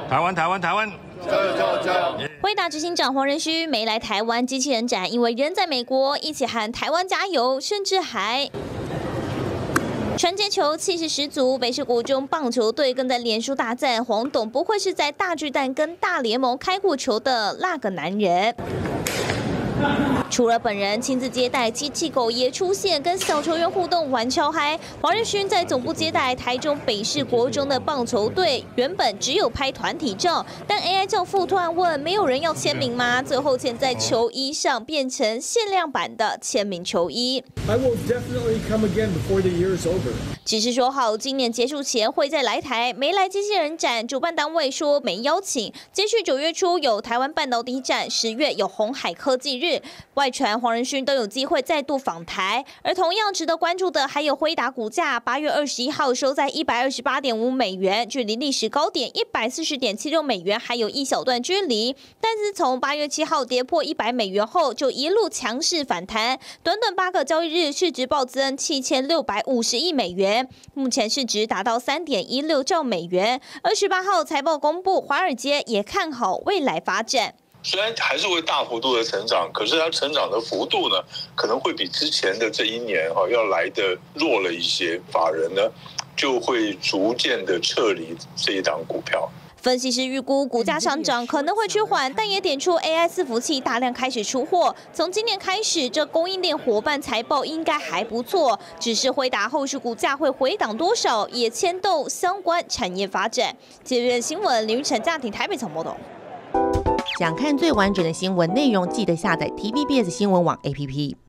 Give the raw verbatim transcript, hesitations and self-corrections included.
台湾，台湾，台湾， 加油，加油，加油！ 辉达执行长黄仁勋没来台湾机器人展，因为人在美国，一起喊台湾加油，甚至还。 传接球气势十足，北市国中棒球队更在脸书大赞黄董不愧是在大巨蛋跟大联盟开过球的那个男人。除了本人亲自接待，机器狗也出现，跟小球员互动玩超嗨。黄仁勋在总部接待台中北市国中的棒球队，原本只有拍团体照，但 A I 教父突然问：“没有人要签名吗？”最后签在球衣上，变成限量版的签名球衣。 I will definitely come again before the year is over. 只是说好今年结束前会再来台，没来机器人展，主办单位说没邀请。接续九月初有台湾半导体展，十月有鸿海科技日，外传黄仁勋都有机会再度访台。而同样值得关注的还有辉达股价，八月二十一号收在一百二十八点五美元，距离历史高点一百四十点七六美元还有一小段距离。但是从八月七号跌破一百美元后，就一路强势反弹，短短八个交易日市值暴增七千六百五十亿美元。 目前市值达到三点一六兆美元。二十八号财报公布，华尔街也看好未来发展。 虽然还是会大幅度的成长，可是它成长的幅度呢，可能会比之前的这一年哈要来的弱了一些。法人呢就会逐渐的撤离这一档股票。 分析师预估股价上涨可能会趋缓，但也点出 A I 伺服器大量开始出货。从今年开始，这供应链伙伴财报应该还不错，只是辉达后续股价会回档多少，也牵动相关产业发展。接日新闻林玉成家庭台北总报道。 想看最完整的新闻内容，记得下载 T V B S 新闻网 A P P。